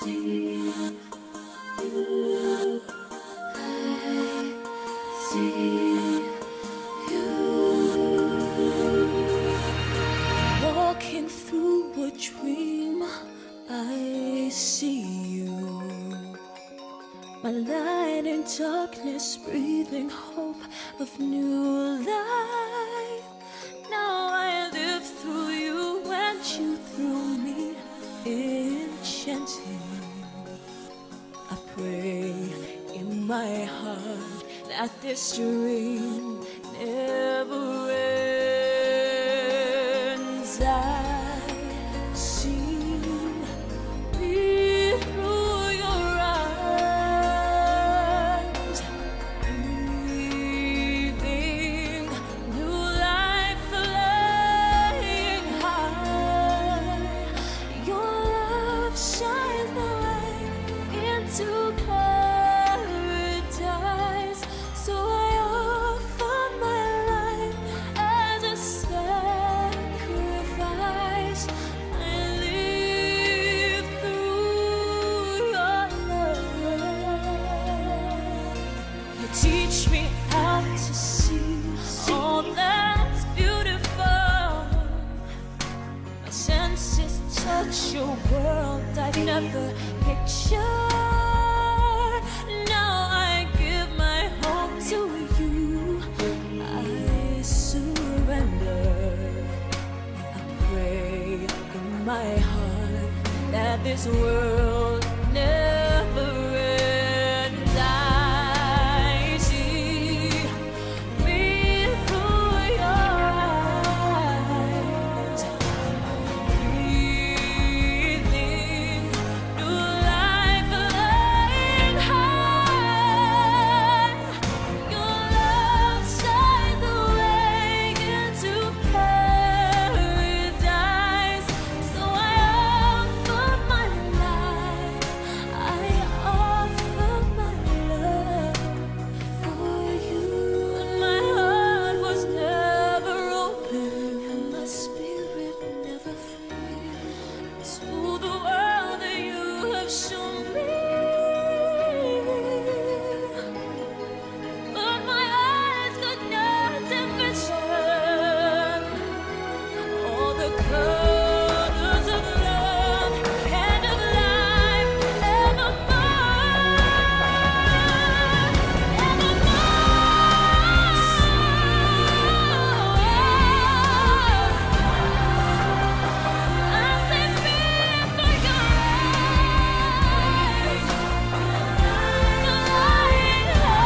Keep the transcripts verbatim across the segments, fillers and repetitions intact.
Walking through a dream, I see you. My light in darkness, breathing hope of new life. Now I live through you and you through me, enchanting. I pray in my heart that this dream never ends. I see me through your eyes, breathing new life, flying high. Your love shines the way into paradise. So I offer my life as a sacrifice. I live through your love. You teach me how to see all that's beautiful. My senses touch your world I've never pictured. Now I give my hope to you. I surrender. I pray in my heart that this world never ends. I see me through your eyes, breathing new life, flying high. Your love shines the way into paradise. So I offer my life, I offer my love for you. And my heart was never open, and my spirit never free to the world that you have shown me. But my eyes could not envision all the colors of love and of life evermore, evermore. I say fear for your eyes, your lying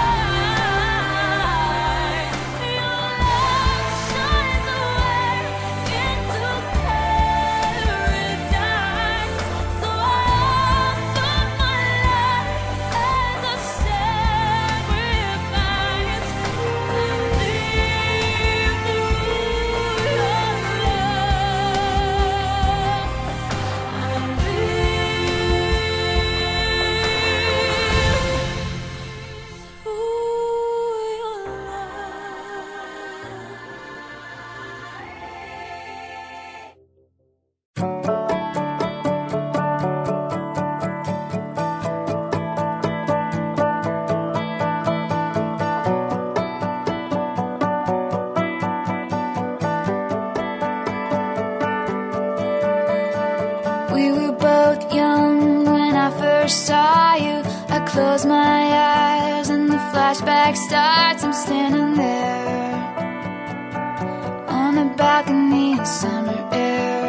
high. Your love shines the way into paradise. So I offer my life as a sacrifice. I live through your love. I We were both young when I first saw you. I close my eyes and the flashback starts. I'm standing there on a balcony in summer air.